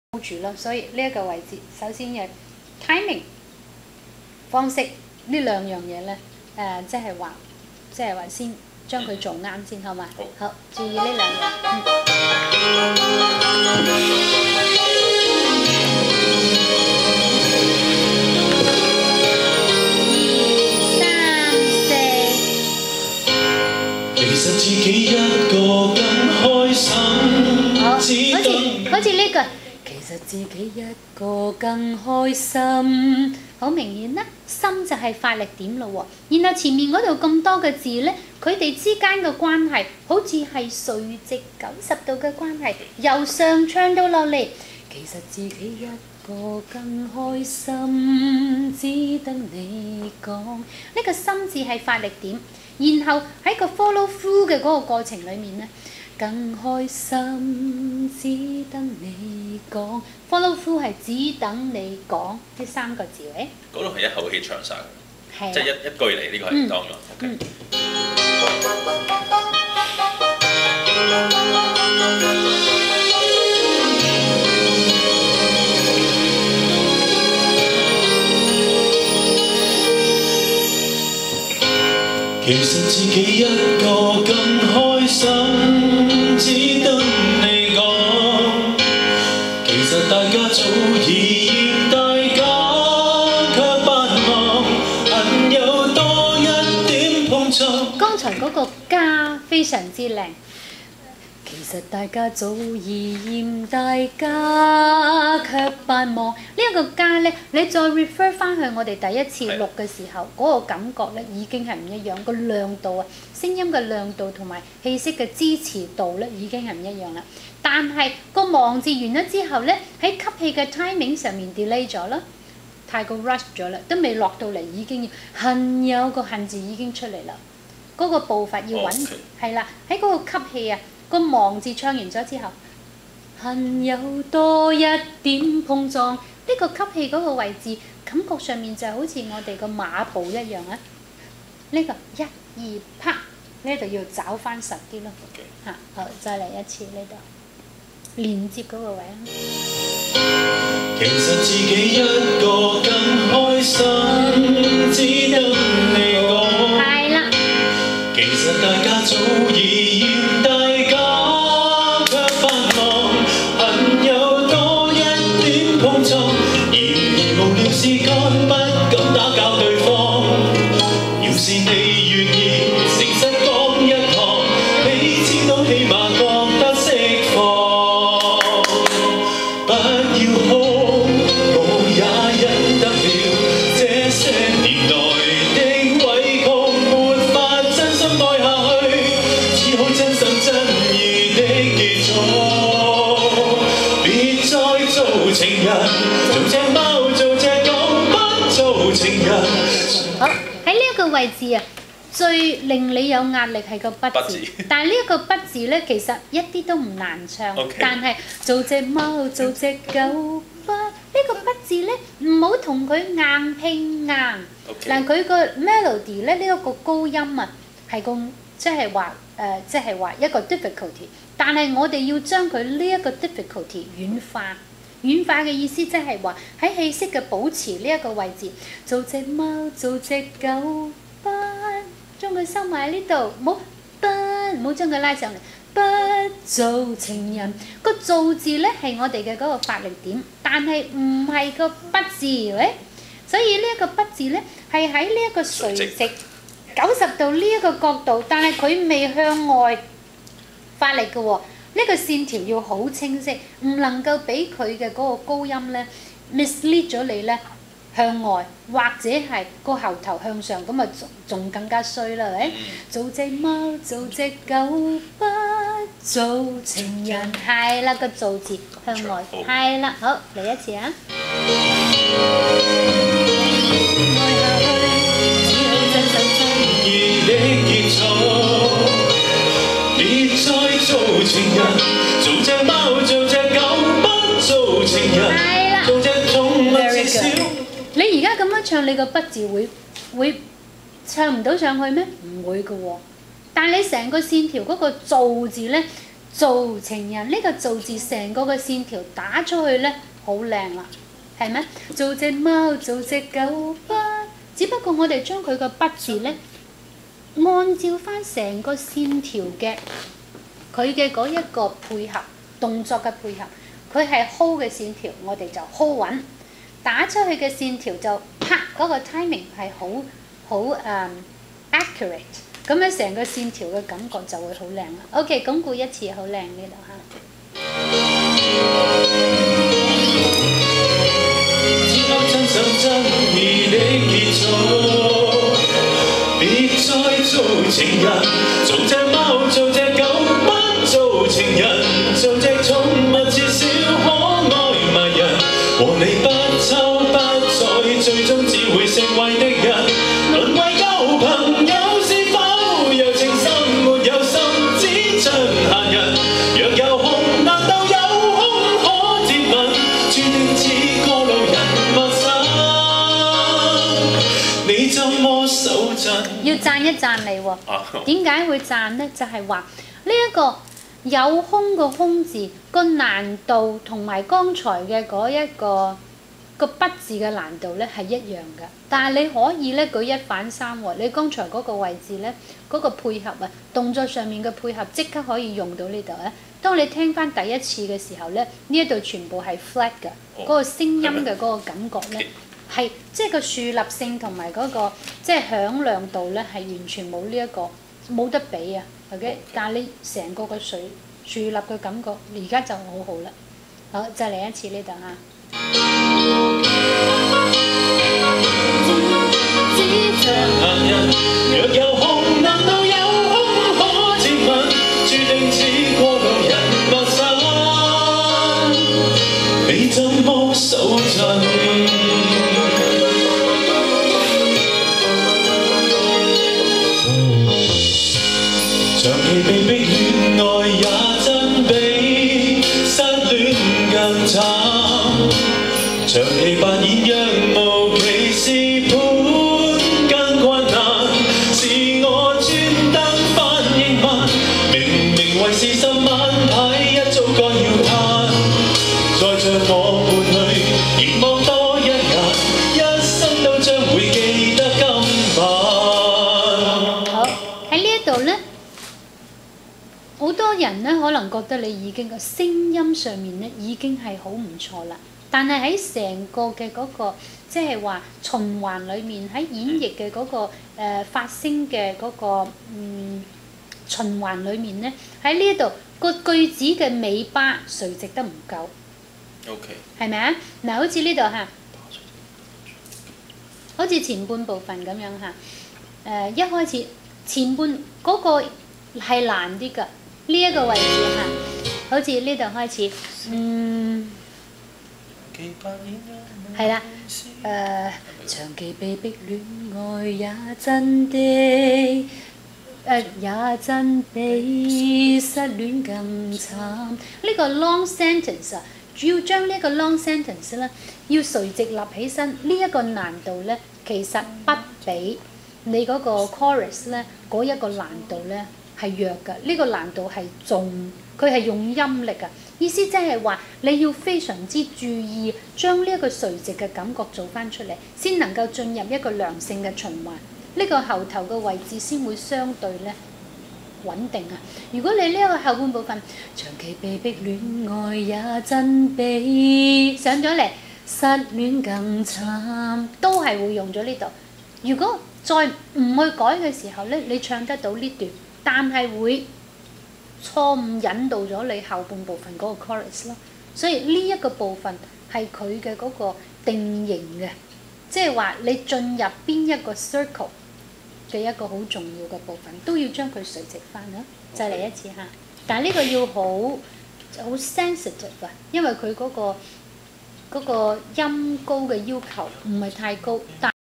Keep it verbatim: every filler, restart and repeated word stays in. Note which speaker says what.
Speaker 1: 住咯。所以呢一個位置，首先嘅 timing 方式呢兩樣嘢咧，誒即係話，即係話先將佢做啱先，好嘛？
Speaker 2: 好，
Speaker 1: 好，注意呢兩樣。嗯
Speaker 3: 其實自己一個更開心。
Speaker 1: 好，好似好似呢句，其實自己一個更開心，好明顯啦。心就係發力點咯喎，然後前面嗰度咁多嘅字呢，佢哋之間嘅關係好似係垂直九十度嘅關係，由上唱到落嚟。其實自己一個更開心，只得你講。呢個心字係發力點。然後喺個 follow through 嘅嗰個過程裡面咧，更開心只等你講 ，follow through 係只等你講呢三個字嘅。
Speaker 2: 嗰度係一口氣唱晒，
Speaker 1: 係
Speaker 2: 即係一一句嚟，呢個係當咗。
Speaker 1: 嗯。
Speaker 3: 其實自己一個更開心，只得你講。其實大家早已厭大家，卻不忘恨有多一點碰撞。
Speaker 1: 剛才嗰個家非常之靚。其實大家早已厭大家，卻不忘呢一個家呢，你再 refer 翻去我哋第一次錄嘅時候，嗰個感覺呢已經係唔一樣，個亮度啊，聲音嘅亮度同埋氣息嘅支持度呢已經係唔一樣啦。但係個忘字完咗之後呢，喺吸氣嘅 timing 上面 delay 咗啦，太過 rush 咗啦，都未落到嚟已經恨有個恨字已經出嚟啦，嗰、那個步伐要穩，係啦，喺嗰個吸氣啊。個忘字唱完咗之後，恨有多一點碰撞，呢、這個吸氣嗰個位置，感覺上面就好似我哋個馬步一樣啊！呢、這個一二拍，呢度要找翻實啲咯。嚇、okay. 啊，好，再嚟一次呢度連接嗰個位啊！
Speaker 3: 其實自己一個更開心，只得你講。
Speaker 1: 係啦。
Speaker 3: 其實大家早已厭大。是間不敢打攪對方，要是你願意誠實講一趟，彼此都起碼覺得釋放。不要哭，我也忍得了這些年來的委曲，沒法真心愛下去，只好真心真意的結束。別再做情人，做隻貓。
Speaker 1: 好，喺呢一個位置啊，最令你有壓力係個不字，但係呢一個不字咧，其實一啲都唔難唱。Okay. 但係做隻貓做隻狗不呢、呢個不字咧，唔好同佢硬拼硬。嗱，佢個 melody 咧，呢、呢、一個高音啊，係個即係話誒，即係話一個 difficulty。但係我哋要將佢呢一個 difficulty 軟化。軟化嘅意思即係話喺氣息嘅保持呢一個位置，做隻貓做隻狗不將佢收埋喺呢度，唔好不唔好將佢拉上嚟，不做情人。個做字咧係我哋嘅嗰個發力點，但係唔係個不字喂，所以呢一個不字咧係喺呢一個垂直九十度呢一個角度，但係佢未向外發力嘅喎。呢個線條要好清晰，唔能夠俾佢嘅嗰個高音咧 mislead 咗你咧向外，或者係個後頭向上，咁啊仲仲更加衰啦，係咪？做隻貓做隻狗不做情人，係啦，個做字向外，係啦，好嚟一次啊！愛下去，只好真心真意的結束。別再做情人，做隻貓做隻狗，不做情人，做隻寵物至少。你而家咁樣唱，你個不字會會唱唔到上去咩？唔會嘅喎。但係你成個線條嗰個做字咧， 做情人呢、這個做字成個嘅線條打出去咧，好靚啦，係咩？做隻貓，做隻狗不，只不過我哋將佢個不字咧，按照翻成個線條嘅佢嘅嗰一個配合動作嘅配合，佢係 hold 嘅線條，我哋就 hold 穩。打出去嘅線條就啪嗰、那個 timing 係好好誒 accurate， 咁樣成個線條嘅感覺就會好靚啦。OK， 鞏固一次好靚呢度嚇。
Speaker 3: 只可真心真意的結束，別再做情人，做隻貓，做隻狗，不做情人，做隻寵物，至少可愛迷人，和你不瞅不睬，最終只會成為敵人，淪為舊朋友是否有情深沒有心，只像閒人，若有空難道有空可接吻，注定似個路人陌生，你怎麼手震？
Speaker 1: 要讚一讚你喎，點解會讚呢？就係話呢一個有空個空字個難度同埋剛才嘅嗰一個個筆字嘅難度咧係一樣嘅，但係你可以咧舉一反三喎。你剛才嗰個位置咧嗰、嗰個配合啊，動作上面嘅配合即刻可以用到呢度咧。當你聽翻第一次嘅時候咧，呢一度全部係 flat 嘅，嗰、哦、個聲音嘅嗰個感覺咧係即係個樹立性同埋嗰個即係響亮度咧係完全冇呢一個冇得比啊。OK， 但係你成個個水樹立嘅感覺而家就好好啦。好，再嚟一次呢度嚇。
Speaker 3: 若有空，難道有空可接吻？注定似過路人陌生，你怎麼手震？長期被逼戀愛也真比失戀更慘，長期扮演若無其事盤更困難，是我專登反應慢，明明為事十萬牌一早該要攤，再像我伴侶凝望多一眼，一生都將會記得今晚。
Speaker 1: 好，喺呢一度咧。好多人咧可能覺得你已經個聲音上面咧已經係好唔錯啦，但係喺成個嘅嗰、嗰個即係話循環裡面，喺演繹嘅嗰個誒、呃、發聲嘅嗰個嗯循環裡面咧，喺呢一度個句子嘅尾巴垂直得唔夠。
Speaker 2: OK。係
Speaker 1: 咪啊？嗱，好似呢度嚇，好似前半部分咁樣嚇，誒、呃、一開始前半嗰個係難啲㗎。呢一個位置嚇，好似呢度開始，嗯，係啦，誒、呃，長期被逼戀愛也真的，誒、呃、也真比失戀更慘。呢、這個 long sentence 啊，主要將呢一個 long sentence 咧，要垂直立起身，呢、這、一個難度咧，其實不比你嗰個 chorus 咧嗰一個難度咧。係弱㗎，呢、這個難度係重，佢係用音力啊。意思即係話你要非常之注意，將呢一個垂直嘅感覺做翻出嚟，先能夠進入一個良性嘅循環。呢、這個後頭嘅位置先會相對咧穩定啊。如果你呢一個後半部分長期被逼戀愛也真比上咗嚟失戀更慘，都係會用咗呢度。如果再唔去改嘅時候咧，你唱得到呢段。但係會錯誤引導咗你後半部分嗰個 chorus 咯，所以呢一個部分係佢嘅嗰個定型嘅，即係話你進入邊一個 circle 嘅一個好重要嘅部分，都要將佢垂直翻啦。再嚟一次嚇，但係呢個要好好 sensitive 啊，因為佢嗰個嗰個音高嘅要求唔係太高，但